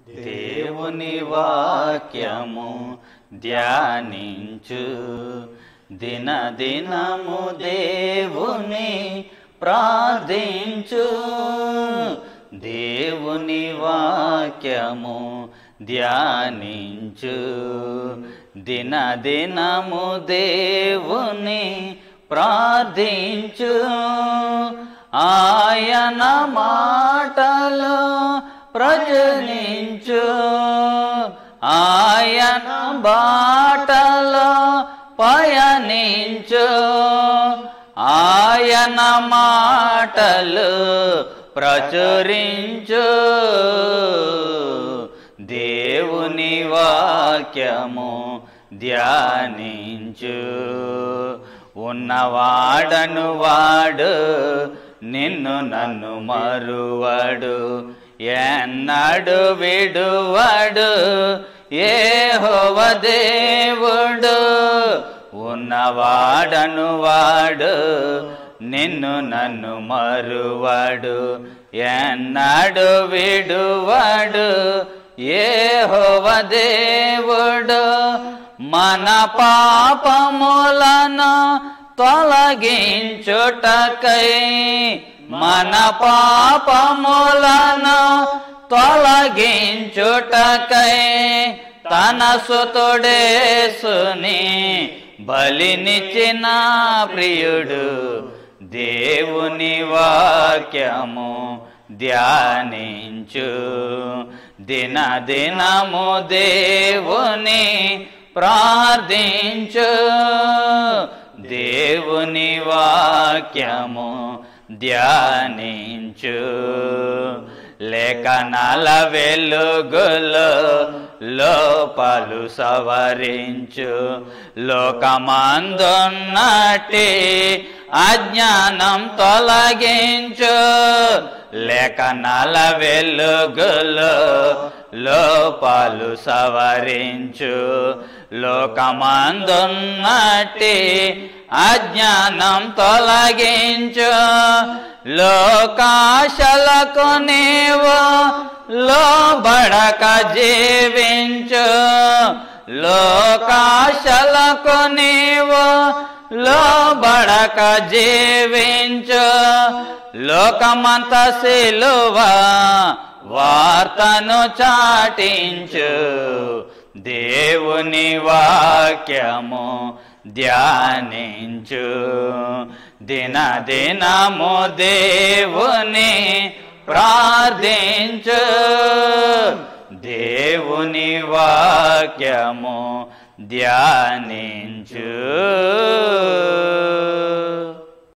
దేవుని వాక్యము ధ్యానించు, దినదినము దేవుని ప్రార్థించు. దేవుని వాక్యము ధ్యానించు, దినదినము దేవుని ప్రార్థించు. ఆయన మాటలు ప్రచురించు, ఆయన బాటలో పయనించు. ఆయన మాటలు ప్రచురించు, దేవుని వాక్యము ధ్యానించు. ఉన్నవాడను వాడు నిన్ను నన్ను మరువడు, ఎన్నడు విడువడు యెహోవా దేవుడు. ఉన్నవాడను వాడు నిన్ను నన్ను మరువడు, ఎన్నడు విడువడు యెహోవా దేవుడు. మన పాపములను తొలగించుటకై, మన పాపములను తొలగించుటకై తన సుతుడేసుని బలినిచ్చిన ప్రియుడు. దేవుని వాక్యము ధ్యానించు, దినదినము దేవుని ప్రార్థించు. దేవుని వాక్యము ధ్యానించు, లేఖనాల వెలుగులో లోపాలు సవరించు. లోకమందున్నటి అజ్ఞానం తొలగించు, లేఖనాల వెలుగులో లోపాలు సవరించు. లోకమందున్నటి అజ్ఞానం తొలగించు. లోకాశలకు నీవు లోబడక జీవించు, లోకాశలకు నీవు లోబడక జీవించు. లోకమంత సిలువ వార్తను చాటించు, దేవుని వాక్యము ధ్యానించు. దినదినము దేవుని ప్రార్థించు, దేవుని వాక్యము ధ్యానించు.